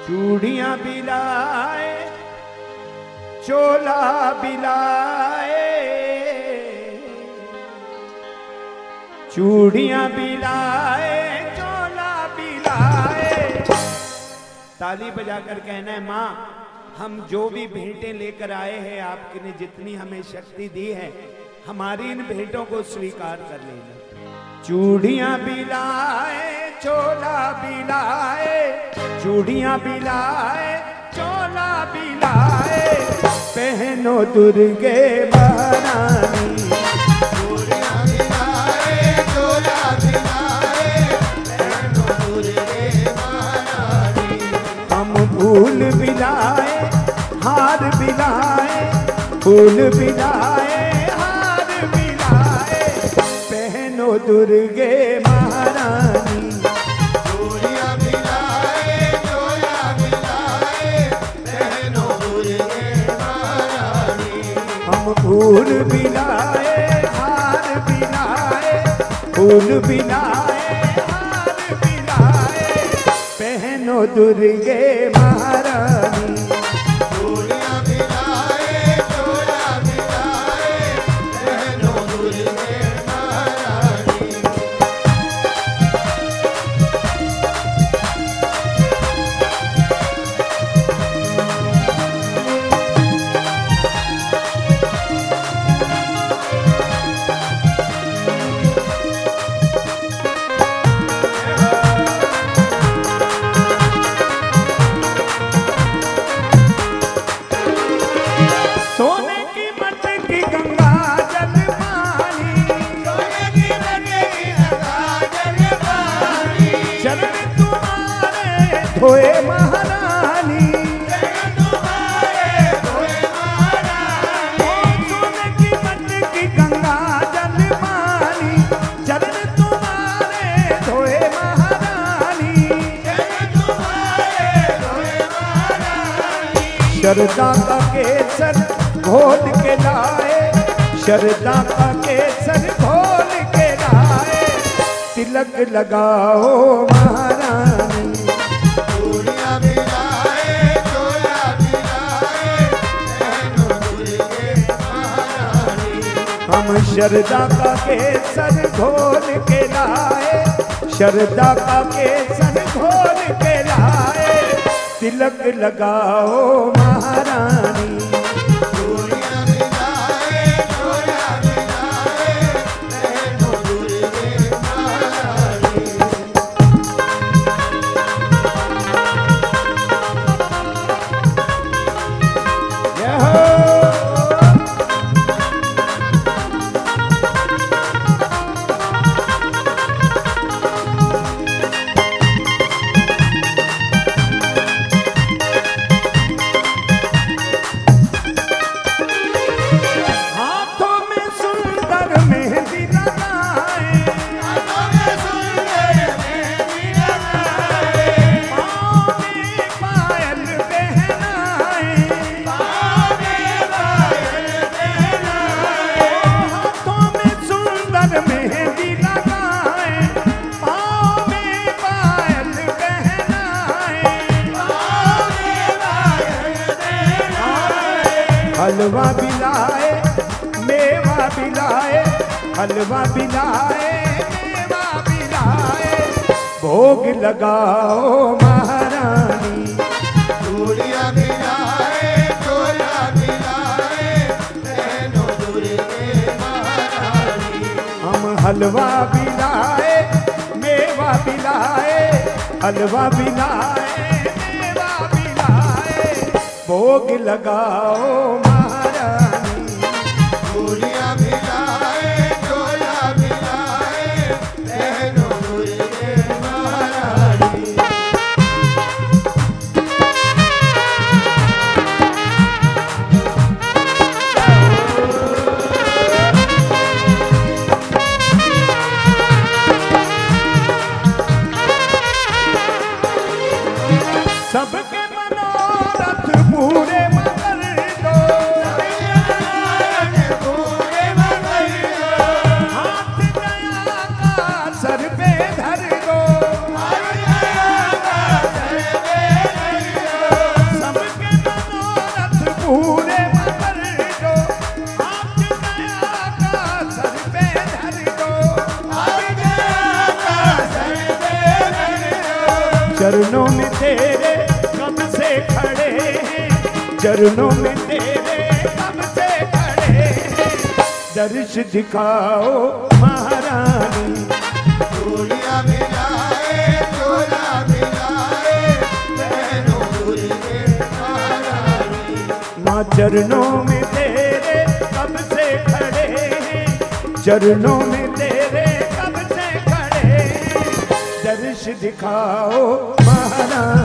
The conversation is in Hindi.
चूड़ियां बिलाए चोला बिलाए, चूड़ियां बिलाए चोला बिलाए। ताली बजाकर कहना है माँ हम जो भी भेंटें लेकर आए हैं आपने जितनी हमें शक्ति दी है हमारी इन भेंटों को स्वीकार कर लेना। चूड़ियां बिलाए चोला बिलाए, चूड़ियां बिलाए चोला बिलाए, पहनो दुर्गे महारानी। चूड़ियां बिलाए चोला बिलाए, पहनो दुर्गे महारानी। हम फूल बिलाए हार बिलाए, फूल बिलाए हार बिलाए, पहनो दुर्गे महारानी। चूड़ियां बिलाए चोला बिलाए, पहनो दुर्गे महारानी। हम फूल बिलाए हार बिलाए, फूल बिलाए हार बिलाए, पहनो दुर्गे महारानी। चूड़ियां बिलाए चोला बिलाए, पहनो दुर्गे महारानी। सोने की मटकी गंगा जल पानी, सोने की मटकी गंगा जल पानी, चरण तुम्हारे धोए महारानी। चरण तुम्हारे धोए महारानी। सोने की मटकी गंगा जल पानी, चरण तुम्हारे धोए महारानी। चरण तुम्हारे धोए महारानी। शरदा का केसर घोल के लाए, शरदा का केसर घोल के लाए, तिलक लगाओ महारानी। चूड़ियां बिलाए चोला बिलाए, पहनो दुर्गे महारानी। हम शरदा का केसर घोल के लाए, शरदा का केसर घोल के लाए, तिलक लगाओ महारानी। चूड़ियां बिलाए चोला बिलाए, पहनो दुर्गे महारानी। जय हो। हाथों में सुंदर मेहंदी लगाए, हाथों में सुंदर मेहंदी लगाए, पाँव में पायल पहनाए, पाँव में पायल पहनाए। हाथों में सुंदर मेहंदी लगाए, पाँव में पायल पहनाए, पाँव में पायल पहनाए। हलवा बिलाए मेवा बिलाए, हलवा बिलाए मेवा बिलाए, भोग लगाओ महारानी। चूड़ियां बिलाए चोला बिलाए, पहनो दुर्गे महारानी। हम हलवा बिलाए मेवा बिलाए, हलवा बिलाए मेवा बिलाए, भोग लगाओ महारानी। चूड़ियां बिलाए चोला बिलाए, पहनो दुर्गे महारानी। सबके मनोरथ पूरे मकर दो, पूरे मगर दो, हाथ दया का सर पे धर दो, हर दया का सर पे धर चरणों में तेरे कब से खड़े हैं, चरणों में तेरे कब से खड़े हैं, दर्श दिखाओ महारानी। चूड़ियां मिलाए चोला मिलाए बहनों दुर्गे महारानी। माँ चरणों में तेरे कब से खड़े हैं, चरणों में तेरे कब से खड़े हैं, दर्श दिखाओ महारानी।